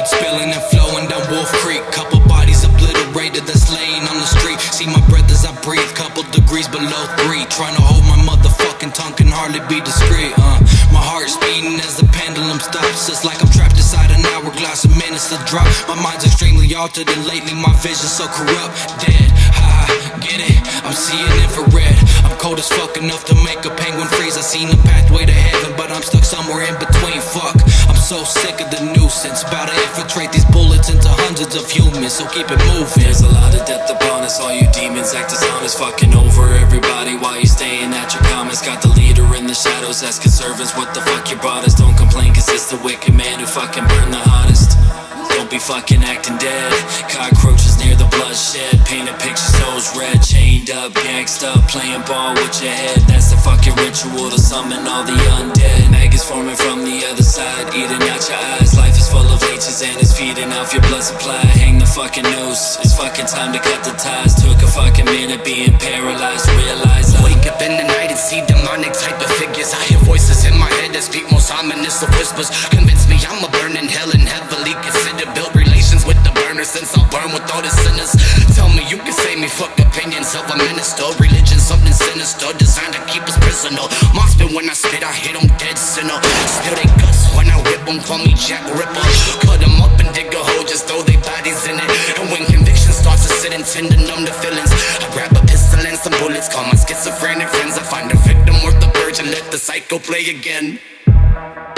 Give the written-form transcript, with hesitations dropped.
blood spilling and flowing down Wolf Creek. Couple bodies obliterated that's laying on the street. See my breath as I breathe, couple degrees below 3. Trying to hold my motherfucking tongue, can hardly be discreet. My heart's beating as the pendulum stops. It's like I'm trapped inside an hourglass of minutes to drop. My mind's extremely altered and lately my vision's so corrupt. Dead, get it? I'm seeing infrared. I'm cold as fuck enough to make a penguin freeze. I seen the pathway to heaven, but I'm stuck somewhere in between. Fuck, I'm so sick of the nuisance. About to infiltrate these bullets into hundreds of humans, so keep it moving. There's a lot of depth upon us. All you demons act dishonest, fucking over everybody while you staying at your comments. Got the leader in the shadows asking servants what the fuck you brought us. Don't complain cause it's the wicked man who fucking burned the hottest. Don't be fucking acting dead. Cockroaches near the bloodshed. Painted pictures, souls red. Chained up, gangsed up, playing ball with your head. That's the fucking ritual to summon all the undead. Maggots forming from the other side, eating out your eyes. Life is full of leeches and it's feeding off your blood supply. Hang the fucking noose, it's fucking time to cut the ties. Took a fucking minute being paralyzed. Realize I wake up in the night and see demonic type of figures. I hear voices in my head that speak most ominous of whispers. Convince me I'm a burn in hell and heavily considered. Build relations with the burner since I'll burn with all the sinners. Tell me you can save me, fuck opinions of a minister. Religion something sinister, designed to keep us prisoner. Moss spit when I spit, I hit them dead sinner. Spill they guts when I whip them, call me Jack Ripper. Cut them up and dig a hole, just throw their bodies in it. And when conviction starts to sit and tend to numb the feelings, I grab a pistol and some bullets, call my schizophrenic friends. I find a victim worth the purge and let the cycle play again.